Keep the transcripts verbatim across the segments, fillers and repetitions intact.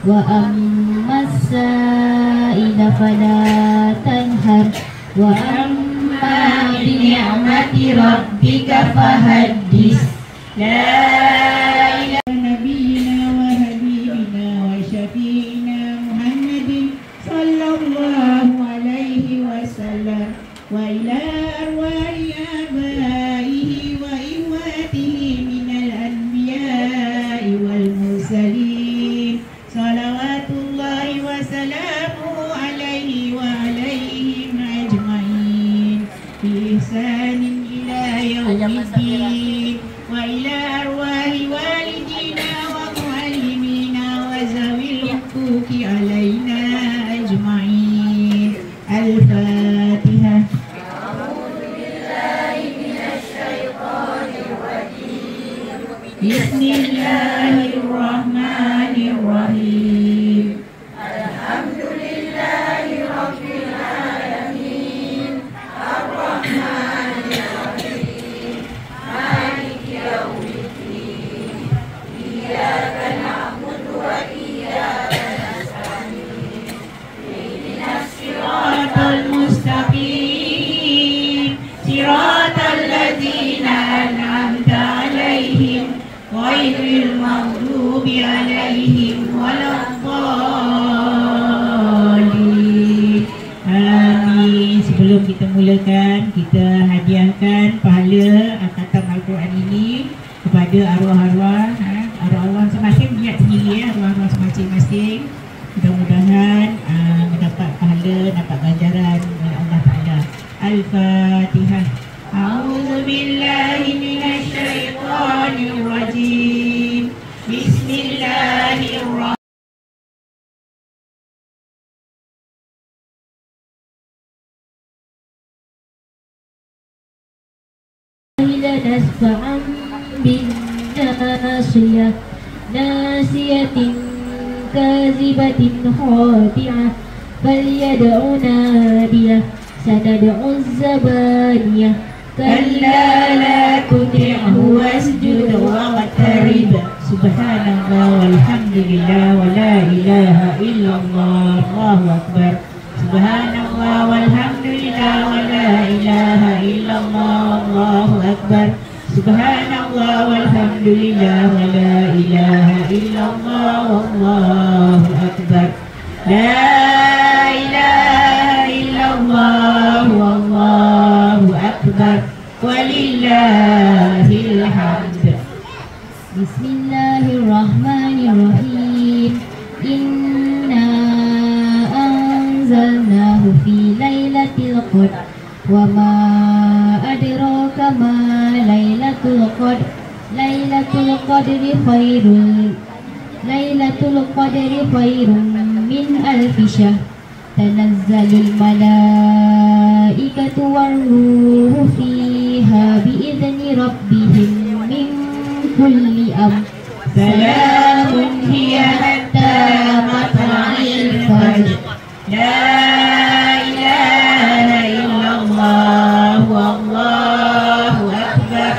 وأما السائل فلا تنهر وأما بنعمة ربك فحدث. لا إله نبينا وحبيبنا وشفينا محمد صلى الله عليه وسلم وإلى أرواح آبائه وإخوته من الأنبياء والمرسلين صلوات الله وسلامه عليه وعليهم أجمعين بإحسان إلى يوم الدين. وإلى أرواح والدينا ومعلمينا وذوي الحقوق علينا أجمعين. الفاتحة. أعوذ بالله من الشيطان الرجيم. بسم الله الرحمن الرحيم. الحمد لله رب العالمين الرحمن الرحيم مالك يوم الدين إياك نعبد وإياك نستعين اهدنا الصراط المستقيم صراط الذين أنعمت عليهم غير المغضوب عليهم ولا الضالين. Amin. Sebelum kita mulakan, kita hadiahkan pahala khatam Al-Quran ini kepada arwah-arwah, ha? arwah-arwah masing-masing, lihat sendiri ya, arwah-arwah masing-masing. Mudah-mudahan uh, mendapat pahala, dapat ganjaran oleh Allah Ta'ala. Al-Fatihah. A'udzu billahi minasy syaithanir rajim. Bismillahirrahmanirrahim. نسفعا بالناصية ناسية كاذبة خاطعة فليدع ناديه سندع الزبانية كلا لا تطعه واسجد واقترب. سبحان الله والحمد لله ولا إله إلا الله الله أكبر. سبحان الله والحمد لله ولا إله إلا الله الله أكبر. سبحان الله والحمد لله ولا إله إلا الله والله أكبر. لا إله إلا الله والله أكبر ولله الحمد. بسم الله الرحمن الرحيم. إنا أنزلناه في ليلة القدر وما أدراك ما ليلة القدر. ليلة القدر خير ليلة القدر خير من ألف شهر. تنزل الملائكة والروح فيها بإذن ربهم من كل أمر. سلام هي حتى مطلع الفجر. لا إله إلا الله والله أكبر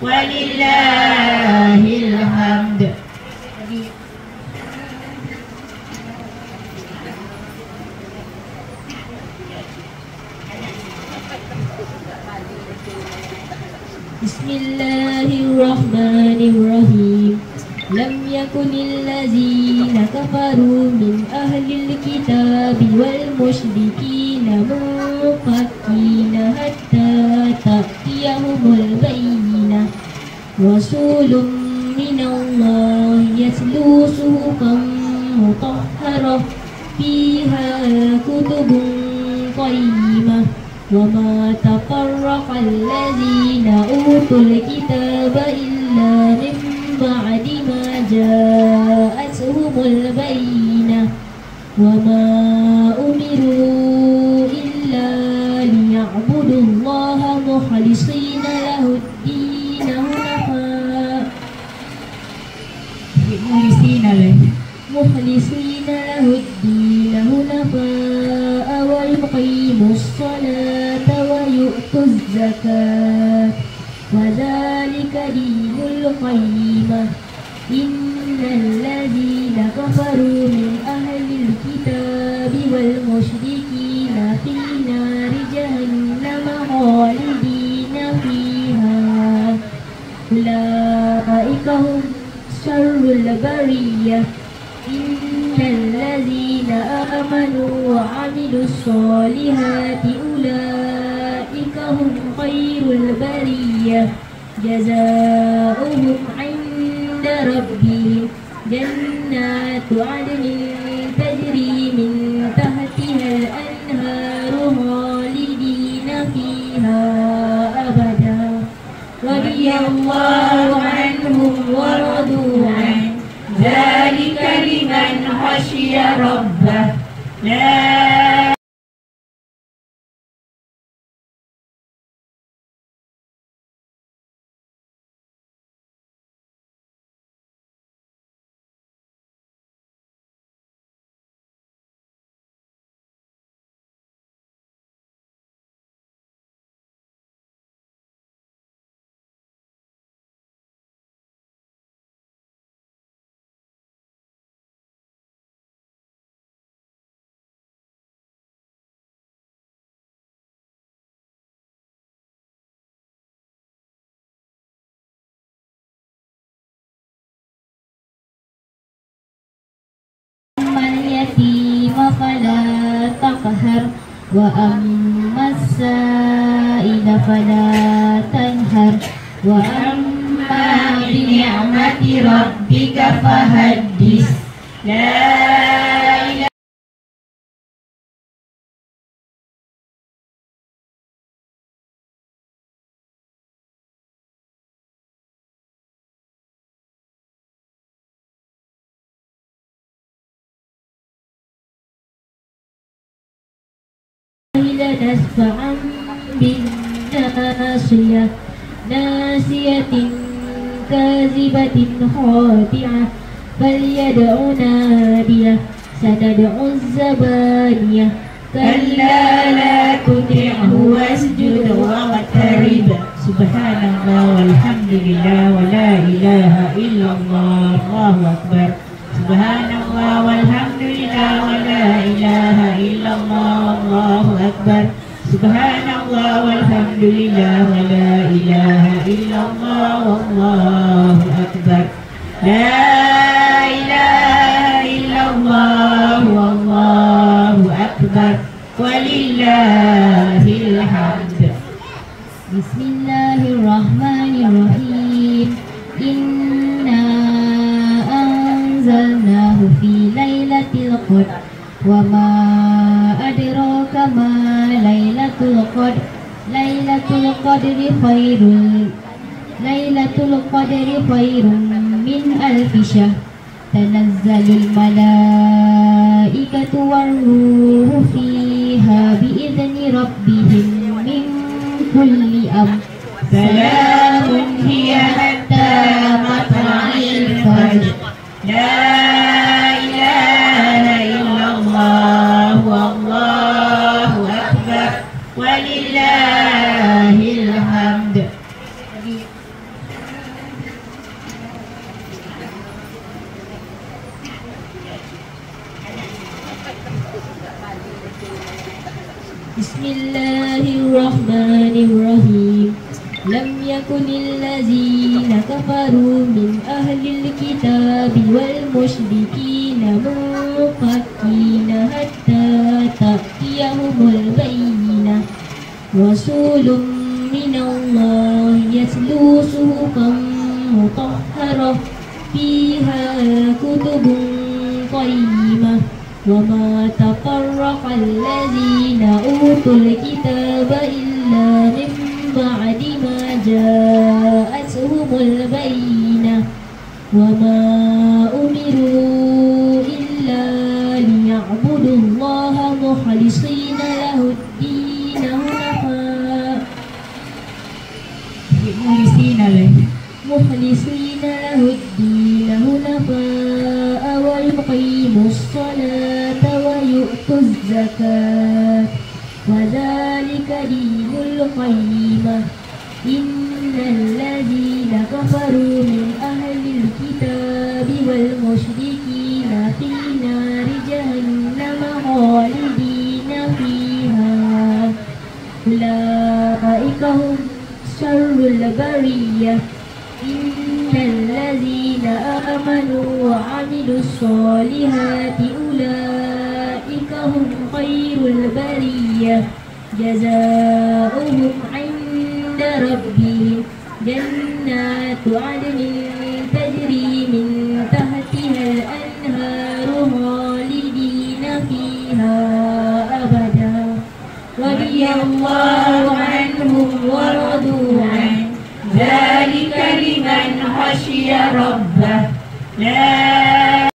ولله الحمد. بسم الله الرحمن الرحيم. لم يكن الذين كفروا من أهل الكتاب والمشركين منفكين حتى تأتيهم البينة. رسول من الله يتلو صحفا مطهرة فيها كتب قيمة. وما تفرق الذين أوتوا الكتاب إلا من بعد ما جاءتهم البينة. وما أمروا إلا ليعبدوا الله مخلصين له الدين حنفاء مخلصين له الدين حنفاء ويقيموا الصلاة ويؤتوا الزكاة وذلك دين القيمة. إن الذين كفروا من أهل الكتاب والمشركين في نار جهنم خالدين فيها أولئك هم شر البرية إن الذين آمنوا وعملوا الصالحات أولئك هم خير البرية جزاؤهم عند ربهم جنات عدن تجري من تحتها الأنهار خالدين فيها أبدا رضي الله عنهم ورضوا عنه ذلك لمن خشي ربه لا اليتيم فلا تقهر وأما السائل فلا تنهر وأما بنعمة ربك فحدث لا إله نسفعا بالناصية ناسية كاذبة خاطعة فليدع ناديه سندع الزبانية كلا لا تطعه واسجد واقترب سبحان الله والحمد لله ولا إله إلا الله الله أكبر سبحان الله والحمد لله ولا إله إلا الله والله أكبر سبحان الله والحمد لله ولا إله إلا الله والله أكبر لا إله إلا الله والله أكبر ولله الحمد. بسم الله الرحمن الرحيم إنا أنزلناه في ليلة القدر وما أدراك ما ليلة القدر ليلة القدر خير ليلة القدر خير من ألف شهر تنزل الملائكة والروح فيها بإذن ربهم من كل أمر سلام هي حتى مطلع الفجر لا إله إلا الله والله أكبر ولله الحمد. بسم الله الرحمن الرحيم لم يكن الذين كفروا من أهل الكتاب والمشركين منفكين حتى تأتيهم البينة رسول من الله يتلو صحفا مطهرة فيها كتب قيمة وما تفرق الذين أوتوا الكتاب إلا من بعد ما جاءتهم البينة وما أمروا إلا ليعبدوا الله مخلصين له الدين حنفاء مخلصين له الدين حنفاء ويقيموا الصلاة ويؤتوا الزكاة وذلك دين القيمة إن الذين كفروا من أهل الكتاب آمنوا وعملوا الصالحات أولئك هم خير البرية جزاؤهم عند ربهم جنات عدن تجري من تحتها الأنهار خالدين فيها أبدا رضي الله عنهم ورضوا عنه ذلك لمن خشي ربه لا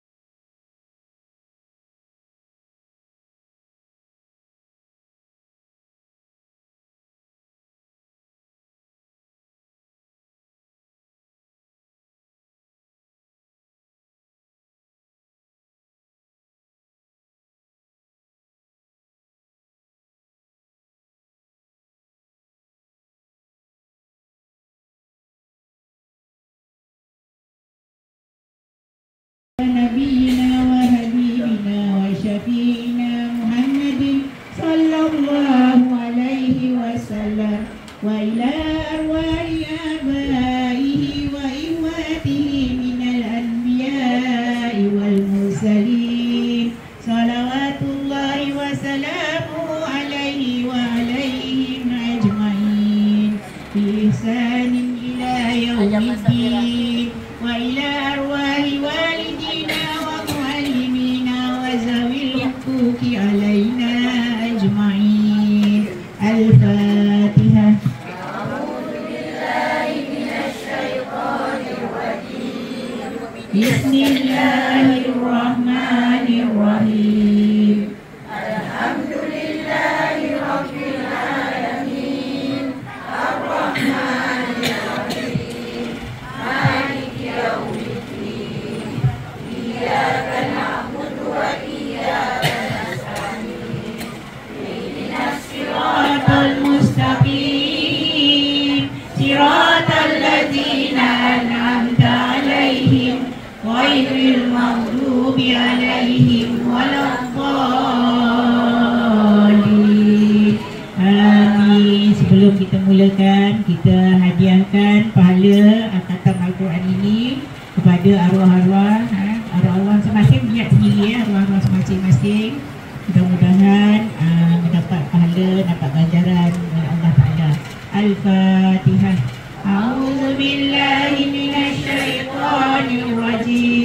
نبينا وحبيبنا وشفينا محمد صلى الله عليه وسلم وإلى أرواح آبائه وإخوته من الأنبياء والمرسلين صلوات الله وسلامه عليه وعليهم أجمعين بإحسان إلى يوم الدين وإلى أرواح والدينا ومعلمينا وذوي الحقوق علينا أجمعين الفاتحة. أعوذ بالله من الشيطان الرجيم بسم الله الرحمن الرحيم الحمد لله رب العالمين الرحمن الرحيم مالك يوم الدين إياك نعبد وإياك نستعين اهدنا الصراط المستقيم صراط الذين أنعمت عليهم غير المغضوب عليهم ولا الضالين. Amin. Sebelum kita mulakan, kita hadiahkan pahala khatam Al-Quran ini kepada arwah-arwah, ha? arwah-arwah masing-masing, lihat sendiri ya, arwah-arwah masing-masing. Mudah-mudahan uh, mendapat pahala, dapat ganjaran oleh Allah Ta'ala. Al-Fatihah. A'udzu billahi minasy syaithanir rajim.